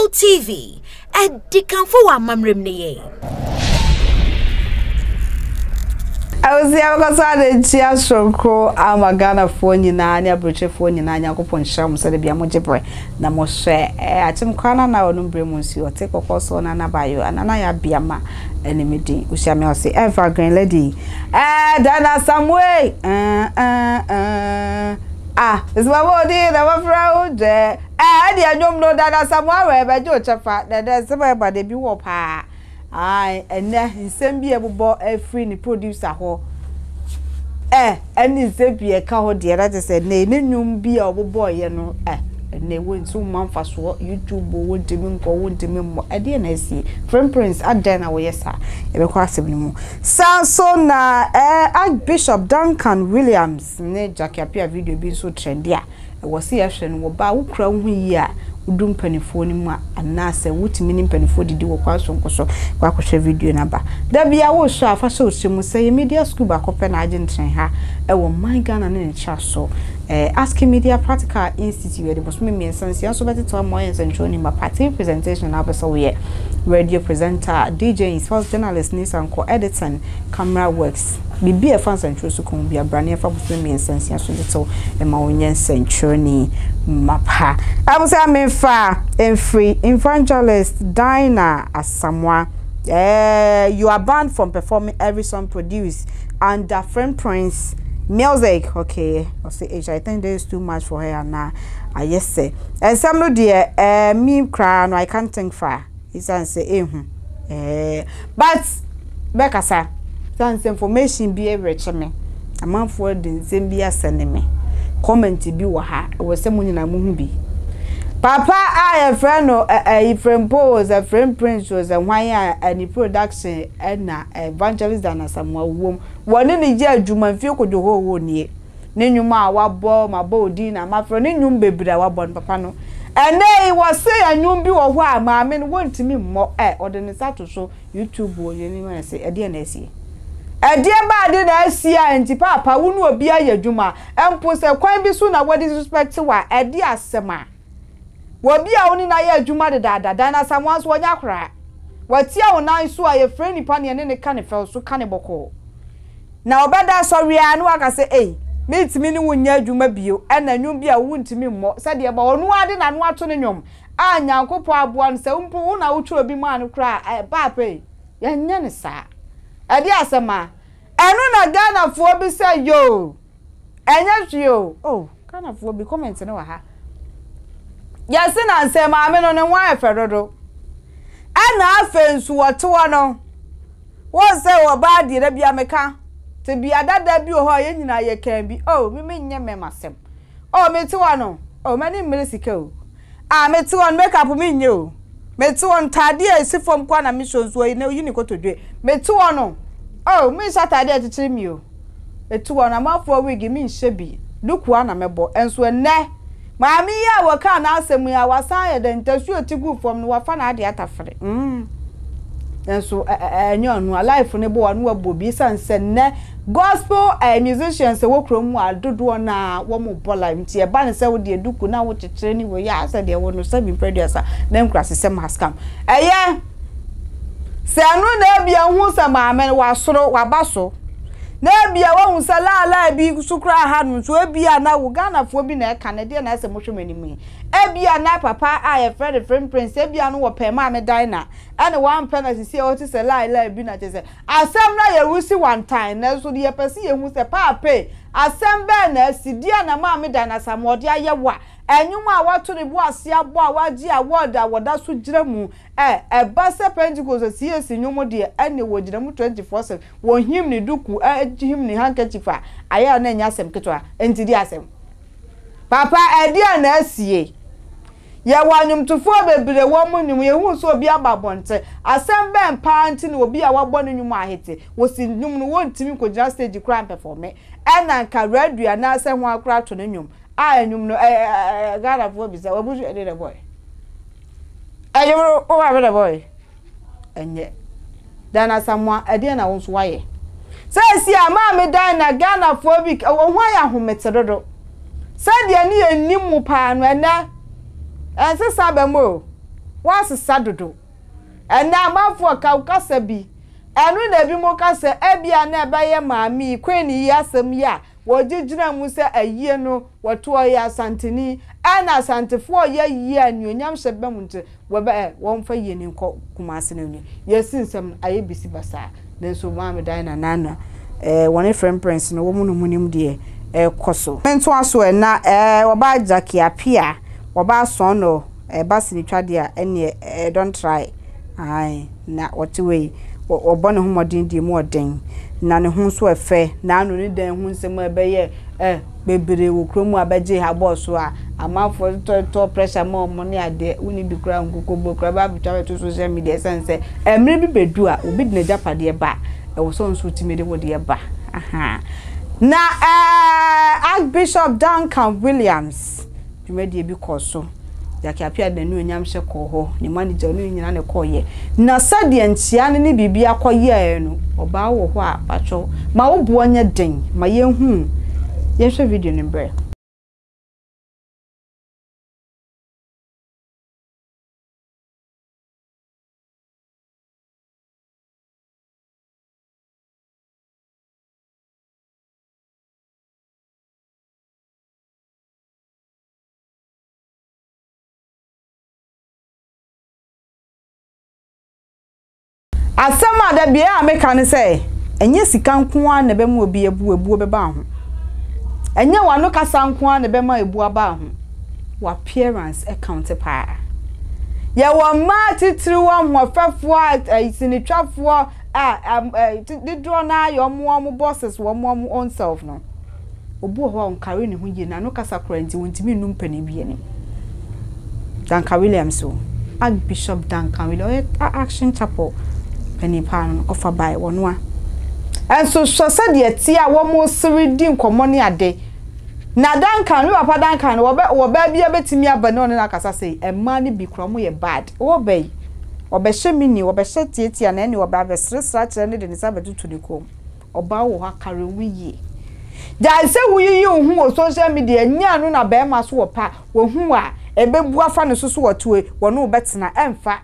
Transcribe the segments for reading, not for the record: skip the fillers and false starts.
TV. Edi kanfo wa mamrem ne ye. I was here because I did cheer so I'm a Ghana for nyina nya broche for nyina nya kopon sham so de bia mo jeboy na mo hwe atim kwana na onumbre mu nsi o take course na na bayo anana ya bia ma enemidi usia me o say Evergreen lady then Asamoah is my body na wa fra de de anyom no that Asamoah we be jo chefa de se ba de bi wo pa ai ene nsem bi ebobo free ni producer ho eni nsem bi e ka ho de that say na enum bi obobo ye no ene won so manfa so YouTube won timi nko won timi mo ade na asi Frimprince adan na wo yesa e be kwa asem mu so na Archbishop Duncan Williams ne Jackie video bi so trendy a wo se ye hwe no wo ba wo kura hu yi a udum panifo ni mu anase wutimi ni panifo didi wo kwaso nkoso kwa kwhwe video na ba da bia wo so afa so mu say media school ba kope na agentren ha e wo man Ghana ne cha so ask media practical institute de bosme mi ensansia so beti to mo ensancho ni ma party presentation na so we radio presenter DJ sports journalist ni sanko editing camera works bibi e fans and so ko bia brane fa bosme mi ensansia so de to e ma onye ensancho ni mapa I was a fa free Evangelist Asamoah. You are banned from performing every song produced under Frimprince music. Okay, I'll say I think there is too much for her now. I yes say. And some no dear me cry no I can't think far. He say but Becca sir, sans information be a rich me. A man for the same be sending me. Comment bi wo ha wo se munyina mu bi papa a friend no Frimprince a Frimprince was a hwan a production na Evangelist Asamoah wom woni ne je adwuma mfie kodo ho wo nie ne nwuma a wabo mabo odi na mafro ne nwum bebira wabo papa no ene wo se anwum bi wo ho a maame no wontimi mmọ ode ne sato so YouTube wo ye ni ma se ede na asie ade ba de na asia enti papa wonu obi ayadwuma empo se kwan bi so na what disrespect wa ade asema wobi a woni na ya adwuma de dada dan Asamoah so onya kra watia wonan so aye frɛ nipa ne ne ka ne fel so ka ne boko na obeda sorry anu aka se metimi ni wonya adwuma bio na nwum bi a wontimi mmɔ se de ba onu ade na no ato ne nwom a nyankopo aboa no se mpo wo na wotwe obi ma no kra papa ya nya ne saa ade asema enu na Ghana fo bi say yo enya hwio Ghana fo bi comment ne wa ha yes na nsem ame no ne wan eferodo ana afensu woto no wo say wo ba di ra bia meka te bia dada bi ho ye nyina ye kan bi me nye me masem me ti wa no mani mmere sika me ti wa make up me nye me ti wa ntade esi fom kwa na me shonzo yi na yini kotodwe me ti wa no me Saturday atitiri mi etu wona mafo wigi mi nhye bi duku ana mebo enso enne maami ya waka na asemu ya wasan ye de ntasu otigu fom no wafa na ade atafre enso enyo anu life ne bo wanu abobi sanse ne gospel musicians wo krom mu adodo na wo mo bola nti e ba ne se wo de duku na wo tetere ni wo ya asa de wo no sabi producer na nkrase se maskam se anu na bia hu se maame wa soro wa baso na bia wa hu se la bi sukura ha no so bia na wo Ghana fo bi na e ka na de na se mo hwemani mu bia na papa a ye friend Frimprince bia no wo pe maame dan na ene wan pe na sisi o ti se la bi na te se asem na ye rusi one time na so de ye pese ye hu se papa asem be na sidia na maame dan na Asamoah de aye wa enyuma a wato ne bo ase abo a waji award a woda so gira mu base Pentecost CS nyumo de ene wo gira mu 24/7 wo him ne duku him ne handkerchief a aya na nya asem ketwa enti di asem papa edia na asie ye wanyum tufo bebire wo mu nyum ye hu so obi ababonte asem ben pa nti ne obi a wabɔ ne nyum ahete wo si nyum no wontimi ko gira stage kra perform ena nka radio na asem ho akra to ne nyum nyum no Ghana fo bi sa wabuju ede the boy ayoro o wa the boy enye dan Asamoah ede na won so waye say si ama me dan na Ghana fo bi wo ho ya hometedodo say de ni enim pa no ena ense sabemo was sadodo and now ma for kaukasa bi enu na bi mo kasa ebia na ebe maami kwani yasem ya wojijina mu se ayie no woto ya santini ana santefo ya yie anuonyam hyebe mu nte webe wonfa yie ni kumase no ni yesinsem aye bisi basa nenso maami dan na nana one Frimprince no wo mu no munim de koso nto aso na oba jaki apia oba so no basi ni twade a ene don't try ai na wotiwe obo ne homodin di mu oden na ne ho so efe na anu ne dan ho nsem ebeye bebere wo kromu abeje ha boss a amafo to pressure mo ne ade uni bi kra nkokogbo kra ba bitwa to social media sense emre bi bedu a obi de japade ba wo so nso timede wo de ba aha na Archbishop Duncan Williams jumedi bi koso yake apia da nu nyam hye ko ho ni manager nu nyina ne koye na sade antia ne bibia koye no oba wo ho a pacho ma wo bo nya den ma yenhu yehwe video ne bre Asamoah da bia ameka ne say enye sika nko a na be mu obi ebu be ba ho enye wano kasa nko a na be ma ebu aba ho wa appearance account pa ya wa ma titiri wa hofafo a sinitwafo didro na yo mo bosses wo mo own self no obu ho on carry ne ho yi na no kasa kurenti wontimi num pani bia ni Duncan Williams so Archbishop Duncan Williams Action Chapel penny pan offer by one and so said ye tia wo mo siri di nkomo ne ade na Duncan we papa Duncan wo ba bia betimi aba ne na kasa sei e ma ne bi kromo ye bad wo be hye mini wo be hye tietia na ne wo ba be sresra kire ne de ne sa betutu ne kom oba wo ha kare wiye da se wuyi hu wo social media nya no na be ma so wo pa wo hu a ebebu afa ne so wo toe wo no betena emfa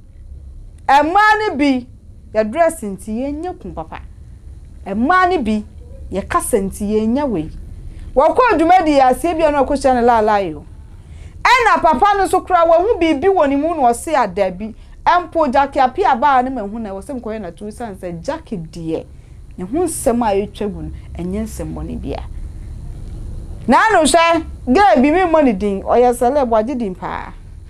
e ma ne bi ya dress nti yenya kun papa ma ne bi ya kasa nti yenya we wakọ adumadi ya se bia na kwhya ne la yo na papa no so kra wa hu bibi woni mu no se adabi empo jake apia ba ne mahu na wosem koye na tu sanse jake die ne hu nsem a yetwagu enye nsem boni bia na no hwe ga bi mi money din oya celeb agidin pa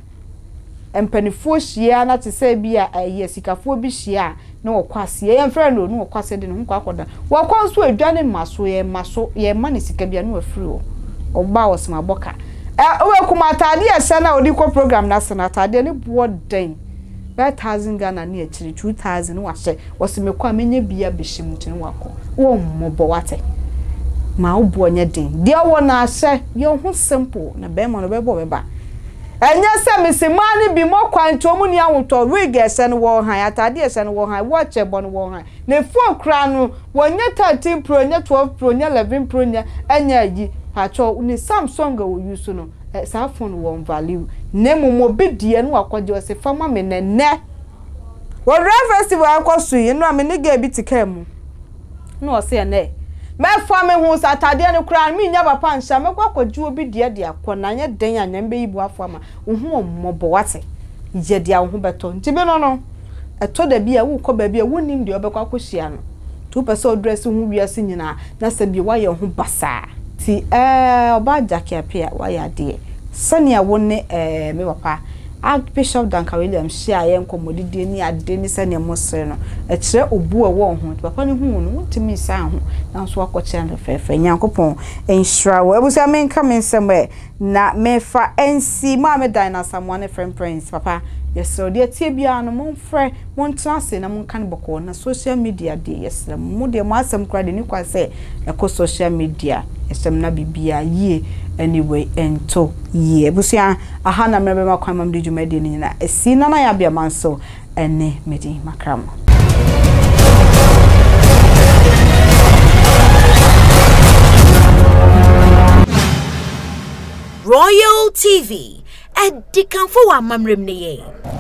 empanifo hia na te se bia yesikafo bi hia na wokwase ye friend no wokwase de no hu kwakoda wokwanso adwane maso ye mane sika bia no afiri o ogba wosema boka we kuma atade ese na odi ko program na sana atade ne bo den 1000 Ghana na achiri 2000 wahye wosemekwa menye bia behim tene wako wo mmobo wate ma obo nya den dia wo na ahye ye ho simple na be ma no bebo beba enye se mesimani bi mo kwanto mu ni awoto wig ese no wo han atade ese no wo han watch ebo no wo han ne phone kra no wonye 13 pro nye 12 pro nye 11 pro nye enya yi pacho ni Samsung wo use no sa phone wo value ne mo bidie no akwaje o se fama me nene wo festival akwasu yi no amene ga bi tikam no o se ne me fa me hu satade no kra mi nya papa nsha me kwakwaje obi de akonanye den anyam be yibu afama wo hu ommobo wate je dia wo hu beto ntibe no eto da bia wo kọ ba bia wonim de obekwakohia no tu pese odress hu wiase nyina na se bi wa ye hu basa ti oba jake apia wa ya de sania wonne me papa Archbishop Duncan Williams shia ye nkomodidie ni ade ni sania mosre no e kire obu wo ho papa ne hu no ntimi sa ho na so akọche na fefe nyankopon enhira wo ebusa men ka men sembe na mefa ensi ma me dan na Asamoah ne Frimprince papa yesro de tie bia no monfre montena se na monkan boko na social media de yesro mo de mo asem kra de ni kwa se e social media esem na bibia ye anyway ento ye busia aha na mrebe makwan mam de djumade ni na esi na ya bia manso ene medi makram Royal TV, and Dikanfo wa mamrem ne ye.